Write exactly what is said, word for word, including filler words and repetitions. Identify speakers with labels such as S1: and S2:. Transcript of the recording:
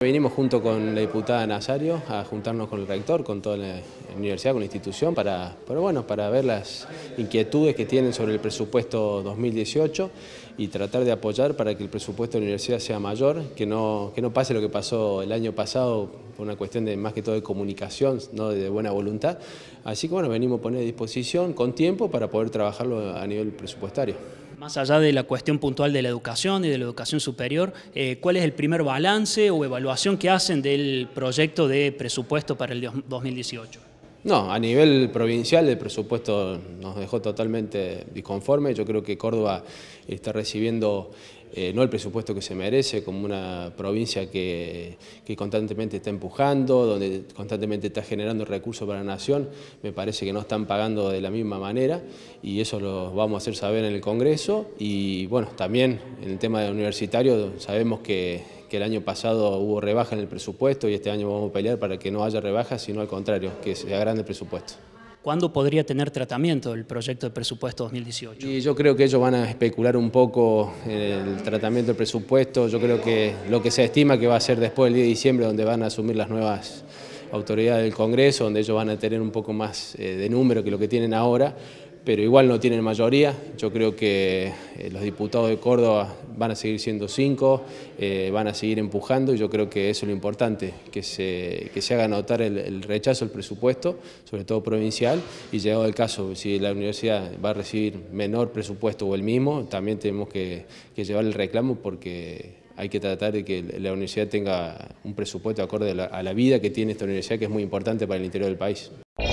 S1: Vinimos junto con la diputada Nazario a juntarnos con el rector, con toda la universidad, con la institución, para, para, bueno, para ver las inquietudes que tienen sobre el presupuesto dos mil dieciocho y tratar de apoyar para que el presupuesto de la universidad sea mayor, que no, que no pase lo que pasó el año pasado por una cuestión de más que todo de comunicación, no de buena voluntad. Así que bueno, venimos a poner a disposición con tiempo para poder trabajarlo a nivel presupuestario.
S2: Más allá de la cuestión puntual de la educación y de la educación superior, eh, ¿cuál es el primer balance o evaluación que hacen del proyecto de presupuesto para el dos mil dieciocho?
S1: No, a nivel provincial el presupuesto nos dejó totalmente disconforme. Yo creo que Córdoba está recibiendo eh, no el presupuesto que se merece, como una provincia que, que constantemente está empujando, donde constantemente está generando recursos para la nación. Me parece que no están pagando de la misma manera y eso lo vamos a hacer saber en el Congreso. Y bueno, también en el tema universitario sabemos que que el año pasado hubo rebaja en el presupuesto y este año vamos a pelear para que no haya rebajas, sino al contrario, que se agrande el presupuesto.
S2: ¿Cuándo podría tener tratamiento el proyecto de presupuesto dos mil dieciocho?
S1: Y yo creo que ellos van a especular un poco en el tratamiento del presupuesto. Yo creo que lo que se estima que va a ser después del diez de diciembre, donde van a asumir las nuevas autoridades del Congreso, donde ellos van a tener un poco más de número que lo que tienen ahora, pero igual no tienen mayoría. Yo creo que los diputados de Córdoba van a seguir siendo cinco, eh, van a seguir empujando y yo creo que eso es lo importante, que se, que se haga notar el, el rechazo al presupuesto, sobre todo provincial, y llegado el caso, si la universidad va a recibir menor presupuesto o el mismo, también tenemos que, que llevar el reclamo porque hay que tratar de que la universidad tenga un presupuesto acorde a la, a la vida que tiene esta universidad, que es muy importante para el interior del país.